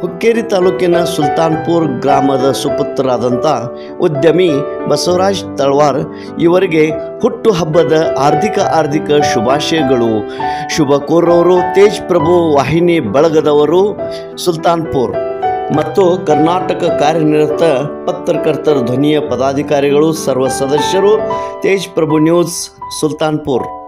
ಹುಕ್ಕೇರಿ ತಾಲೂಕಿನ ಸುಲ್ತಾನ್ಪುರ್ ಗ್ರಾಮದ ಸುಪುತ್ರರಾದಂಥ ಉದ್ಯಮಿ ಬಸವರಾಜ್ ತಳವಾರ್ ಇವರಿಗೆ ಹುಟ್ಟುಹಬ್ಬದ ಹಾರ್ದಿಕ ಶುಭಾಶಯಗಳು. ಶುಭ ಕೋರೋರು ತೇಜ್ ಪ್ರಭು ವಾಹಿನಿ ಬಳಗದವರು ಸುಲ್ತಾನ್ಪುರ್ ಮತ್ತು ಕರ್ನಾಟಕ ಕಾರ್ಯನಿರತ ಪತ್ರಕರ್ತರ ಧ್ವನಿಯ ಪದಾಧಿಕಾರಿಗಳು, ಸರ್ವ ಸದಸ್ಯರು, ತೇಜ್ ಪ್ರಭು ನ್ಯೂಸ್ ಸುಲ್ತಾನ್ಪುರ್.